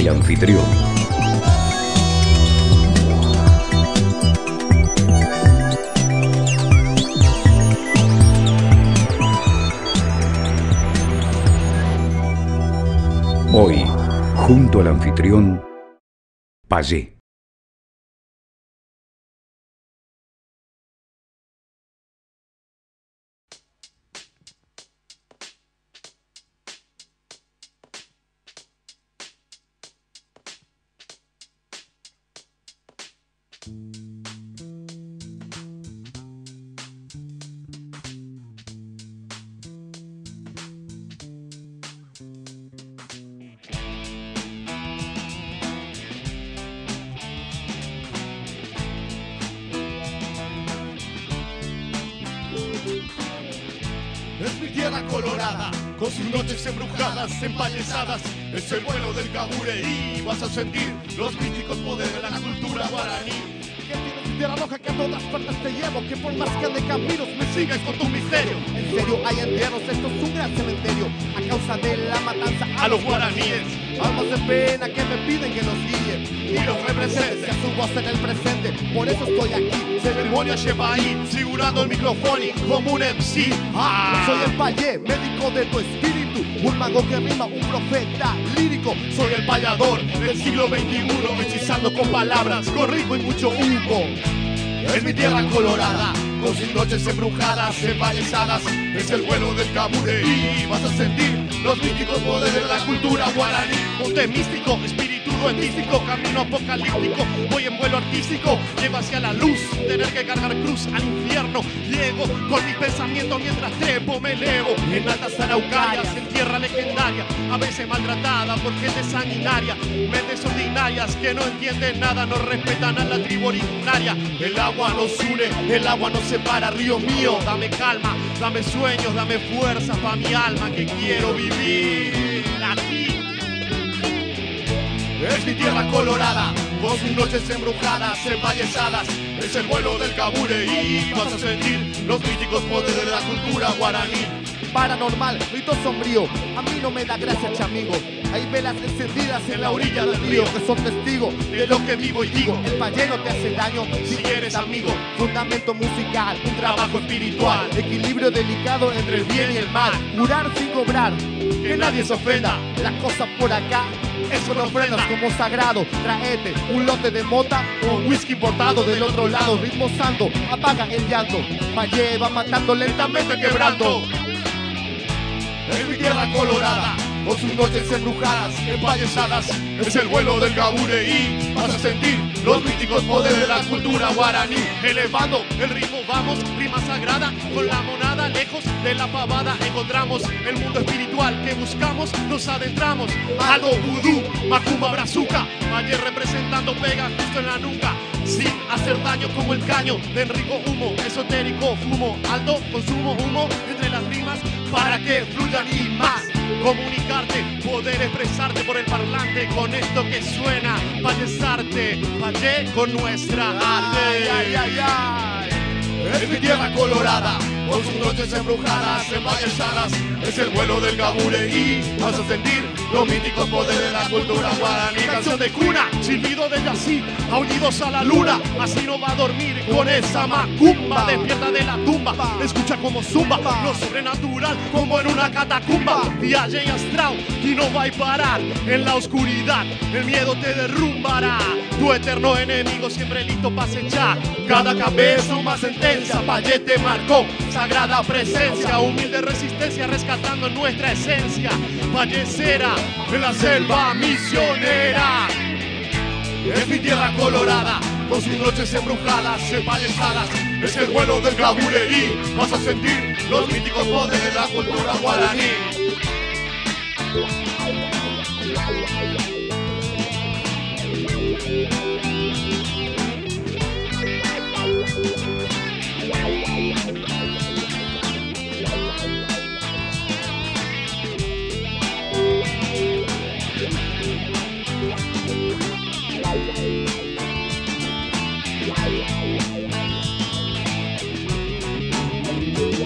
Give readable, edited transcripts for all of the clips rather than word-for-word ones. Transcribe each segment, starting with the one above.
El anfitrión. Hoy, junto al anfitrión, Payé. Es mi tierra colorada, con sus noches embrujadas, empañezadas. Es el vuelo del Cabureí. Vas a sentir los místicos poderes de la cultura guaraní. Que tienes mi tierra roja, que a todas partes te llevo. Que por más que ande caminos me Sigues con tu misterio. En serio hay entierros, esto es un gran cementerio. A causa de la matanza A los guaraníes almas de pena que me piden que los guíe y los represente. sea su voz en el presente, por eso estoy aquí. Ceremonia lleva ahí, figurando el micrófono como un MC. Soy el Payé, médico de tu espíritu, un mago que rima, un profeta lírico. Soy el payador del siglo XXI, hechizando con palabras, con ritmo y mucho humo. Es mi tierra colorada, con sus noches embrujadas, empañezadas. Es el vuelo del Cabureí. Vas a sentir los místicos poderes de la cultura guaraní. Monte místico, espíritu duendístico, camino apocalíptico. Voy en vuelo artístico, llego hacia la luz, sin tener que cargar cruz al infierno. Llego con mi pensamiento mientras trepo, me elevo en altas araucarias, en tierra legendaria, a veces maltratada por gente sanguinaria. Mentes ordinarias que no entienden nada, no respetan a la tribu originaria. El agua nos une, el agua nos separa. Río mío, dame calma, dame sueños, dame fuerza pa' mi alma que quiero vivir aquí. Es mi tierra colorada, con sus noches embrujadas, empañezadas. Es el vuelo del Cabureí. Vas a sentir los místicos poderes de la cultura guaraní. Paranormal, rito sombrío, a mí no me da gracia, chamigo. Hay velas encendidas en la orilla del río que son testigos De lo que vivo y digo, El Payé no te hace daño si eres amigo. Fundamento musical, Un trabajo espiritual, equilibrio delicado entre el bien y el mal. Jurar sin cobrar, que nadie se ofenda. las cosas por acá Eso no ofrenda. como sagrado. Traete un lote de mota O un whisky importado del otro lado. Ritmo santo, apaga el llanto. Payé va matando lentamente quebrando. Es mi tierra colorada, con sus noches embrujadas, empañezadas. Es el vuelo del Cabureí. Vas a sentir los místicos poderes de la cultura guaraní. Elevando el ritmo, vamos, rima sagrada. Con la monada, lejos de la pavada, encontramos el mundo espiritual que buscamos. Nos adentramos, algo vudú, macumba, brazuca. Payé representando pega justo en la nuca. Sin hacer daño como el caño de Enrico Humo, esotérico fumo, alto consumo humo entre las rimas para que fluyan y más. Comunicarte, poder expresarte por el parlante con esto que suena, payesarte, Payé con nuestra arte. Ay, ay, ay. Es mi tierra colorada, con sus noches embrujadas, empañezadas. Es el vuelo del Cabureí. Vas a sentir los místicos poderes de la cultura guaraní. Canción de cuna, silbido de yací, aullidos a la luna. Así no va a dormir con esa macumba. Despierta de la tumba, escucha como zumba lo sobrenatural como en una catacumba. Viaje y astral, y no va a parar en la oscuridad. El miedo te derrumbará. Tu eterno enemigo siempre listo para acechar. Cada cabeza una sentencia. Payé te marcó, sagrada presencia, humilde resistencia rescatando nuestra esencia. Payesera en la selva misionera. Es mi tierra colorada, con sus noches embrujadas, empañezadas. Es el vuelo del Cabureí. Vas a sentir los místicos poderes de la cultura guaraní.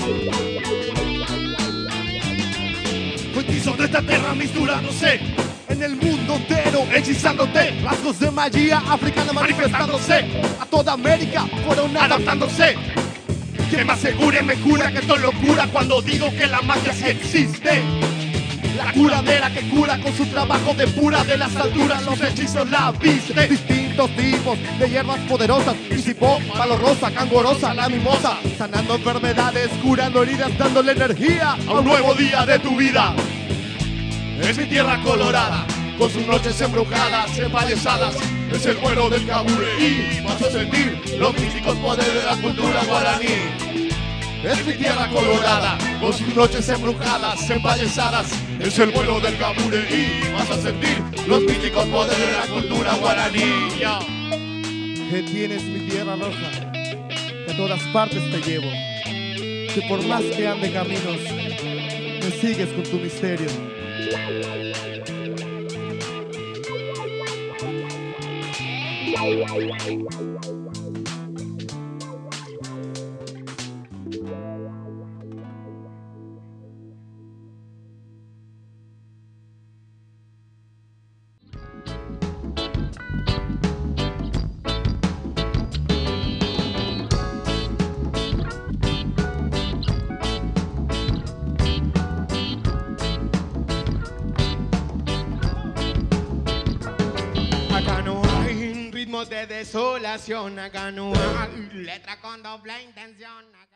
Fue quiso de esta tierra misturándose en el mundo entero, hechizándote, rasgos de magia africana manifestándose. A toda América fueron adaptándose. Que me asegure, me jura que esto es locura cuando digo que la magia sí existe. La curadera que cura con su trabajo depura de las alturas los hechizos la viste. Distintos tipos de hierbas poderosas, Isipó, palo rosa, cangorosa, la mimosa, sanando enfermedades, curando heridas, dándole energía a un nuevo día de tu vida. Es mi tierra colorada, con sus noches embrujadas, embellezadas. Es el vuelo del Cabureí, vas a sentir los místicos poderes de la cultura guaraní. Es mi tierra colorada, con sus noches embrujadas, embellezadas. Es el vuelo del Cabureí, vas a sentir los místicos poderes de la cultura guaraní. Que tienes mi tierra roja, que a todas partes te llevo. Que por más que ande caminos, me sigues con tu misterio. Acá no hay ritmos de desolación, acá no hay letra con doble intención.